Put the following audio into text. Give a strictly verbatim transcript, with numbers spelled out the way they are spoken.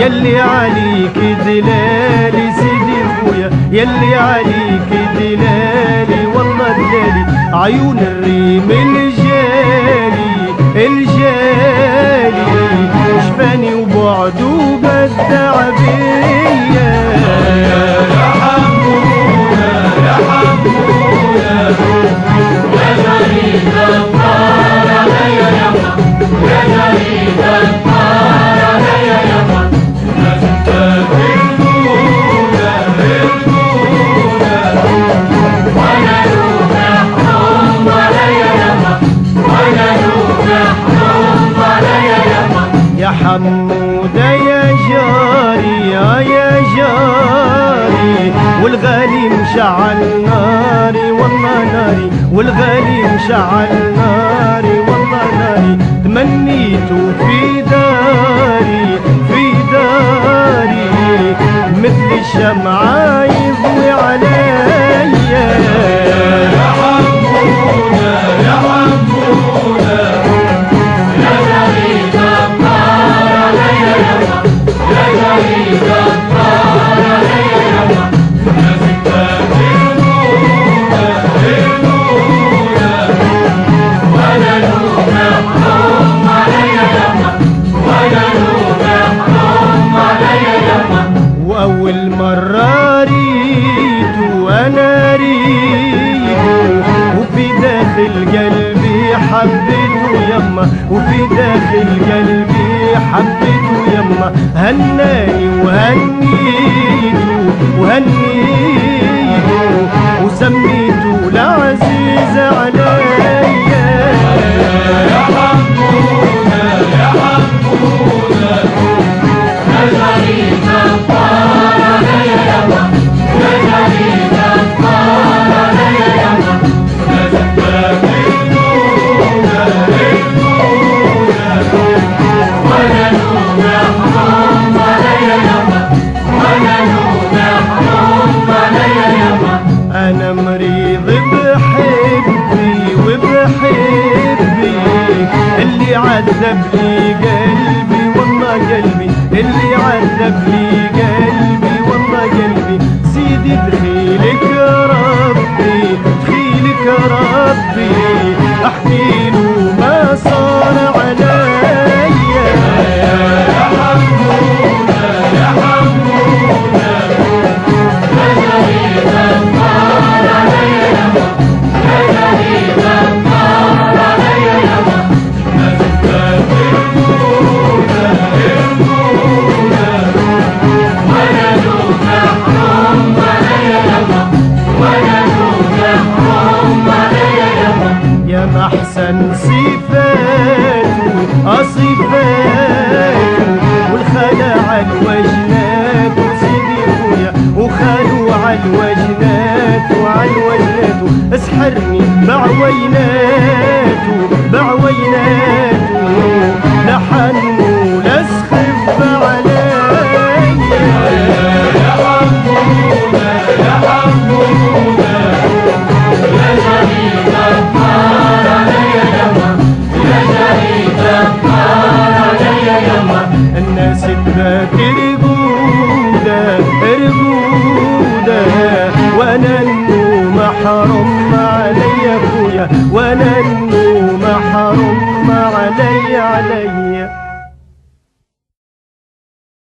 يلي عليك دلالي سيدي خويا، يلي عليك دلالي والله دلالي، عيون الريم الجالي الجالي، شفاني وبعده بدع بيا. يا حمونا يا حمونا يا جريد الطار عليا يما، يا جريد الطار عليا يما، لازم تهمونا همونا، وانا نوم محروم عليا يما، وانا نوم محروم عليا يما. يا حمودة يا جاري يا جاري، والغالي مشعل ناري والله ناري، والغالي مشعل ناري والله ناري، تمنيته في داري في داري، مثل الشمعة يضوي عليا. يا حمونا يا حمونا يا جريد الطار عليا يما، يا جريد الطار عليا يما، لازم تهمونا همونا، وانا نوم محروم عليا يما، وانا نوم محروم عليا يما. وأول مرة ريته أنا ريته، وفي داخل قلبي حبيته يما، وفي داخل قلبي حبيته يما، هناني وهنيته وهنيته، وسميته العزيز عليا. يا حمونا يا حمونا يا جريد الطار عليا يما، يا جريد الطار عليا يما، لازم تهمونا همونا، وانا نوم محروم عليا يما، وانا نوم محروم عليا يما. أنا مريض بحبي وبحبي، اللي عذب لي قلبي والله قلبي، اللي عذب لي قلبي والله قلبي، سيدي دخيلك ربي دخيلك ربي، احكي له ما صار عليا. يا حمونا يا حمونا يا جريد الطار عليا يما، يا جريد الطار عليا يما، لازم تهمونا همونا، وانا نوم محروم عليا يما، وانا نوم محروم عليا يما. يا محسن صفاته صفاته، والخلا على الوجنات وسيدي خويا، وخالو على الوجنات وعلى الوجنات، اسحرني بعوينات